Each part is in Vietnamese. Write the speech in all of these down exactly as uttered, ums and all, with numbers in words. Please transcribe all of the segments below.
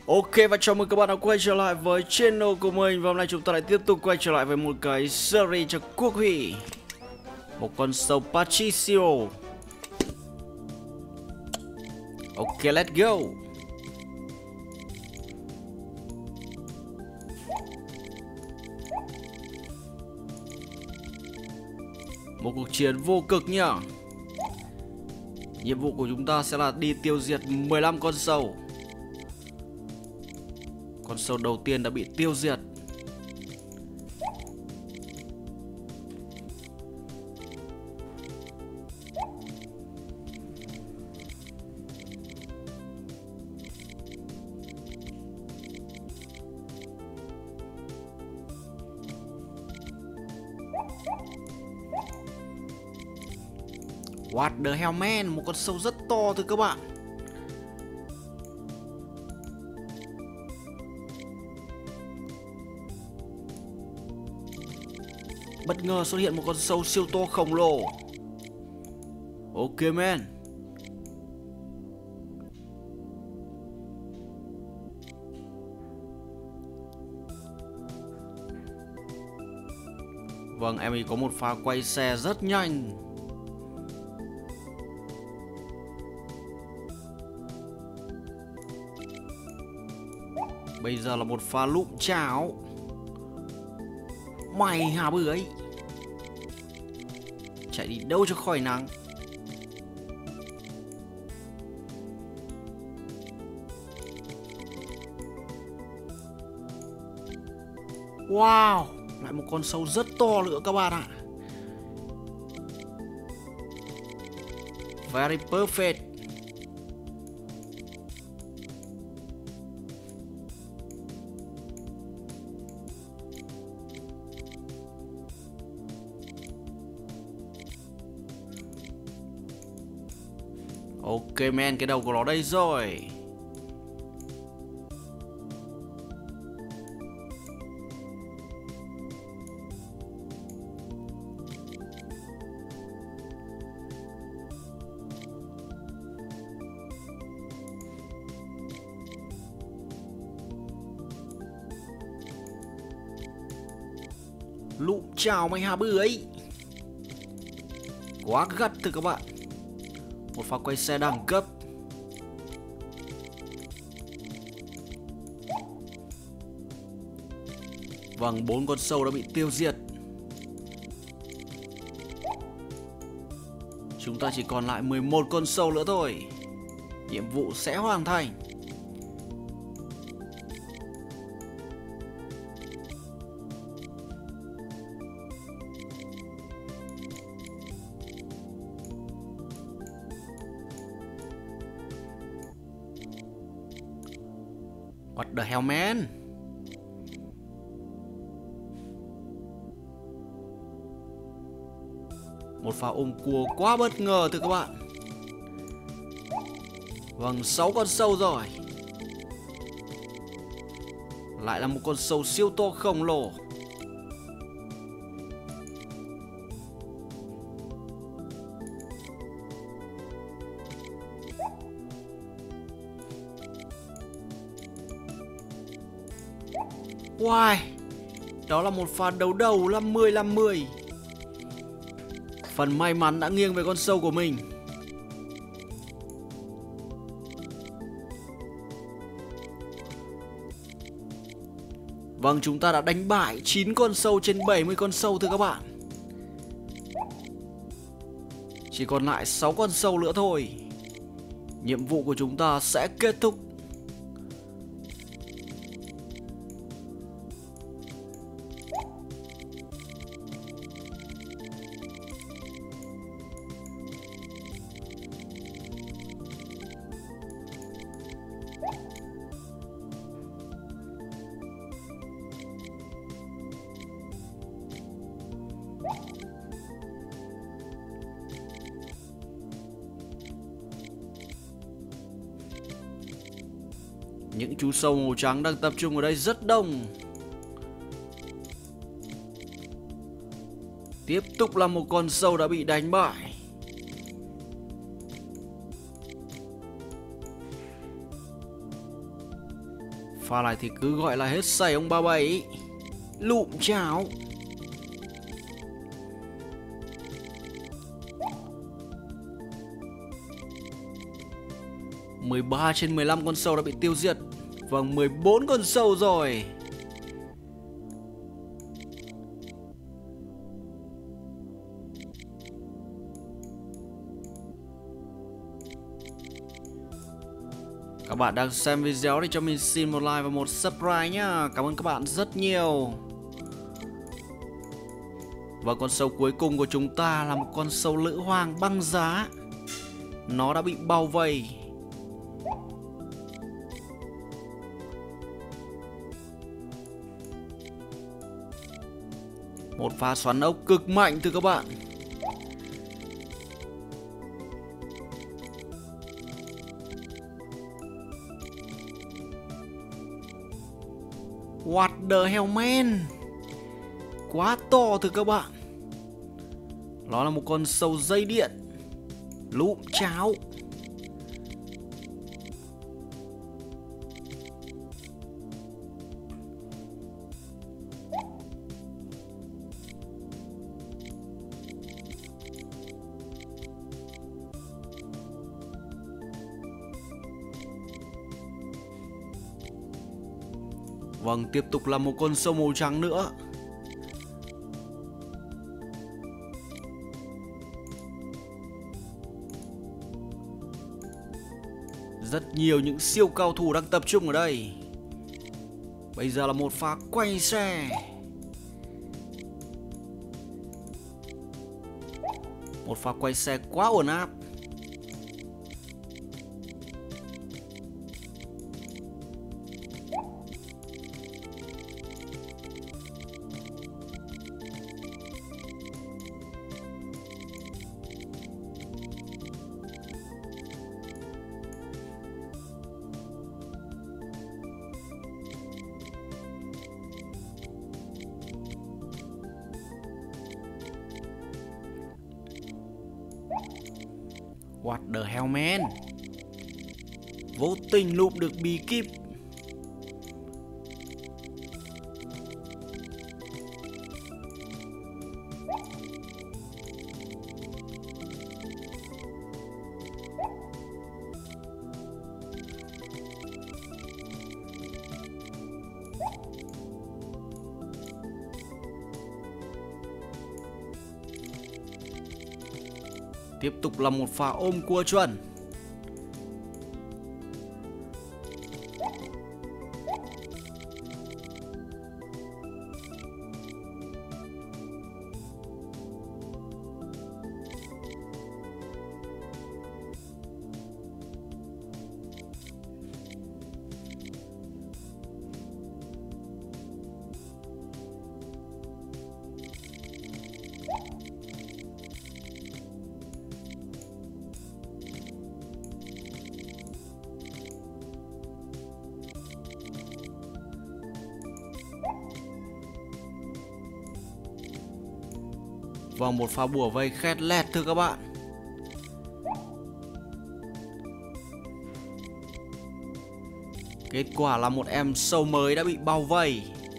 Ok, và chào mừng các bạn đã quay trở lại với channel của mình. Và hôm nay chúng ta lại tiếp tục quay trở lại với một cái series cho quốc hủy, một con sâu Patricio. Ok, let's go. Một cuộc chiến vô cực nhá. Nhiệm vụ của chúng ta sẽ là đi tiêu diệt mười lăm con sâu. Con sâu đầu tiên đã bị tiêu diệt. What the hell man, một con sâu rất to thưa các bạn. Bất ngờ xuất hiện một con sâu siêu to khổng lồ. Ok man. Vâng, em ấy có một pha quay xe rất nhanh. Bây giờ là một pha lụm chảo. Mày hả bưởi, chạy đi đâu cho khỏi nắng. Wow, lại một con sâu rất to nữa các bạn ạ. Very perfect. Ok man, cái đầu của nó đây rồi. Lụm chào mày hà bưởi, quá gắt thưa các bạn. Một pha quay xe đẳng cấp. Vâng, bốn con sâu đã bị tiêu diệt. Chúng ta chỉ còn lại mười một con sâu nữa thôi. Nhiệm vụ sẽ hoàn thành. What the hell man? Một pha ôm cua quá bất ngờ thưa các bạn. Vâng, sáu con sâu rồi. Lại là một con sâu siêu to khổng lồ. Wow, đó là một pha đấu đầu năm mươi năm mươi. Phần may mắn đã nghiêng về con sâu của mình. Vâng, chúng ta đã đánh bại chín con sâu trên bảy mươi con sâu thưa các bạn. Chỉ còn lại sáu con sâu nữa thôi. Nhiệm vụ của chúng ta sẽ kết thúc. Những chú sâu màu trắng đang tập trung ở đây rất đông. Tiếp tục là một con sâu đã bị đánh bại. Pha này thì cứ gọi là hết sảy ông ba bảy. Lụm cháo. mười ba trên mười lăm con sâu đã bị tiêu diệt. Vâng, mười bốn con sâu rồi. Các bạn đang xem video thì cho mình xin một like và một subscribe nhá. Cảm ơn các bạn rất nhiều. Và con sâu cuối cùng của chúng ta là một con sâu lữ hoàng băng giá. Nó đã bị bao vây. Một pha xoắn ốc cực mạnh thưa các bạn. What the hell man. Quá to thưa các bạn. Nó là một con sâu dây điện. Lụm cháo. Vâng, tiếp tục là một con sâu màu trắng nữa. Rất nhiều những siêu cao thủ đang tập trung ở đây. Bây giờ là một pha quay xe. Một pha quay xe quá ổn áp. What the hell man. Vô tình lụm được bí kíp. Tiếp tục là một pha ôm cua chuẩn. Và một pha bùa vây khét lẹt thưa các bạn. Kết quả là một em sâu mới đã bị bao vây.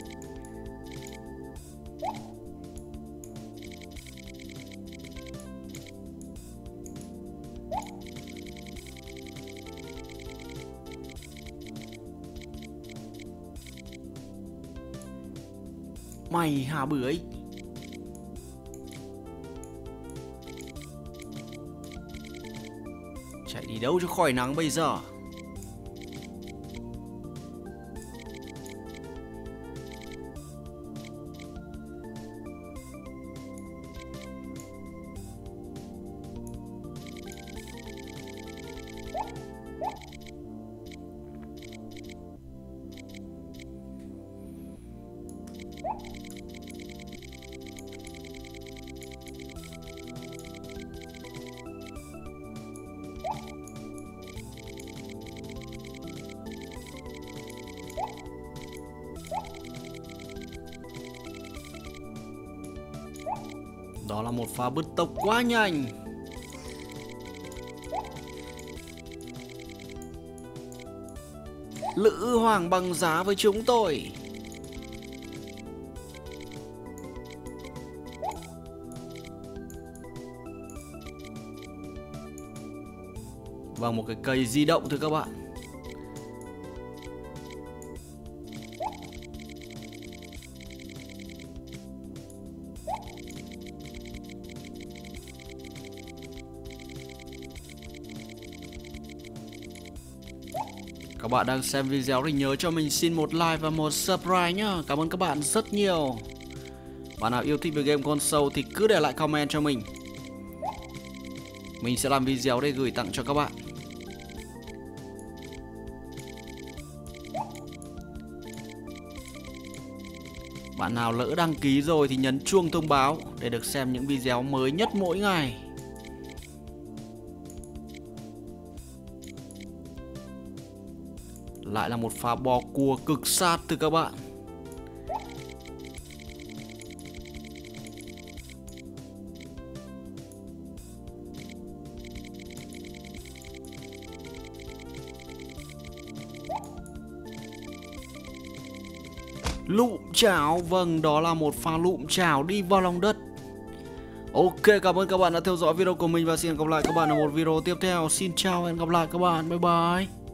Mày hả bưởi. Chạy đi đâu cho khỏi nắng bây giờ. Đó là một pha bứt tốc quá nhanh. Lữ Hoàng bằng giá với chúng tôi. Và một cái cây di động thôi các bạn. Các bạn đang xem video thì nhớ cho mình xin một like và một subscribe nhá. Cảm ơn các bạn rất nhiều. Bạn nào yêu thích về game console thì cứ để lại comment cho mình. Mình sẽ làm video để gửi tặng cho các bạn. Bạn nào lỡ đăng ký rồi thì nhấn chuông thông báo để được xem những video mới nhất mỗi ngày. Lại là một pha bò cua cực sát từ các bạn. Lụm chảo, vâng, đó là một pha lụm chảo đi vào lòng đất. Ok, cảm ơn các bạn đã theo dõi video của mình và xin hẹn gặp lại các bạn ở một video tiếp theo. Xin chào và hẹn gặp lại các bạn, bye bye.